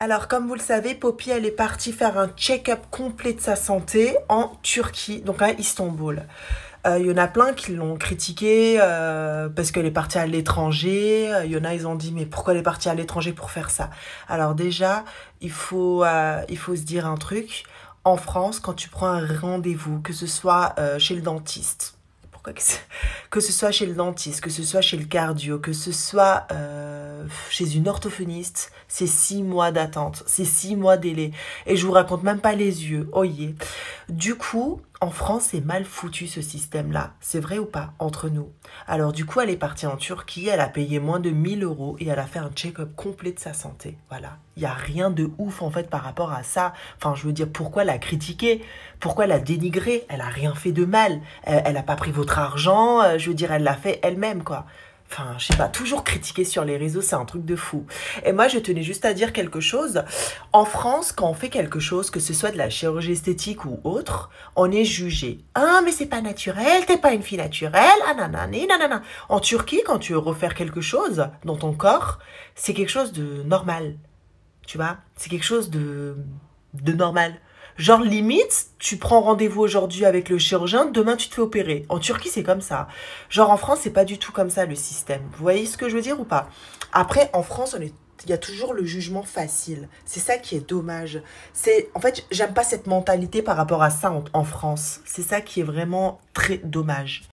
Alors, comme vous le savez, Poppy, elle est partie faire un check-up complet de sa santé en Turquie, donc à Istanbul. Il y en a plein qui l'ont critiquée parce qu'elle est partie à l'étranger. Il y en a, ils ont dit, mais pourquoi elle est partie à l'étranger pour faire ça? Alors déjà, il faut se dire un truc. En France, quand tu prends un rendez-vous, que ce soit chez le dentiste, pourquoi que ce soit chez le dentiste, que ce soit chez le cardio, que ce soit chez une orthophoniste, c'est 6 mois d'attente, c'est 6 mois délai. Et je vous raconte même pas les yeux, oyez. Du coup, en France, c'est mal foutu ce système-là. C'est vrai ou pas, entre nous? Alors du coup, elle est partie en Turquie, elle a payé moins de 1 000 € et elle a fait un check-up complet de sa santé. Voilà. Il n'y a rien de ouf en fait par rapport à ça. Enfin, je veux dire, pourquoi la critiquer? Pourquoi la dénigrer? Elle a rien fait de mal. Elle a pas pris votre argent. Je veux dire, elle l'a fait elle-même, quoi. Enfin, je sais pas, toujours critiquer sur les réseaux, c'est un truc de fou. Et moi, je tenais juste à dire quelque chose. En France, quand on fait quelque chose, que ce soit de la chirurgie esthétique ou autre, on est jugé. Ah, mais c'est pas naturel, t'es pas une fille naturelle, ah nanani, nanana. En Turquie, quand tu veux refaire quelque chose dans ton corps, c'est quelque chose de normal. Tu vois? C'est quelque chose de normal. Genre limite, tu prends rendez-vous aujourd'hui avec le chirurgien, demain tu te fais opérer. En Turquie, c'est comme ça. Genre en France, c'est pas du tout comme ça le système. Vous voyez ce que je veux dire ou pas? Après, en France, il y a toujours le jugement facile. C'est ça qui est dommage. En fait, j'aime pas cette mentalité par rapport à ça en France. C'est ça qui est vraiment très dommage.